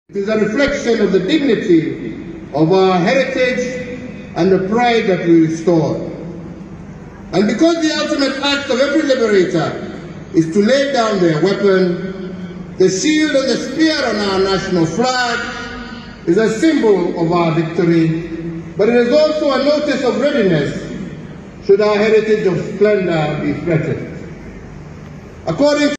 It is a reflection of the dignity of our heritage and the pride that we restored. And because the ultimate act of every liberator is to lay down their weapon, the shield and the spear on our national flag is a symbol of our victory, but it is also a notice of readiness should our heritage of splendor be threatened. According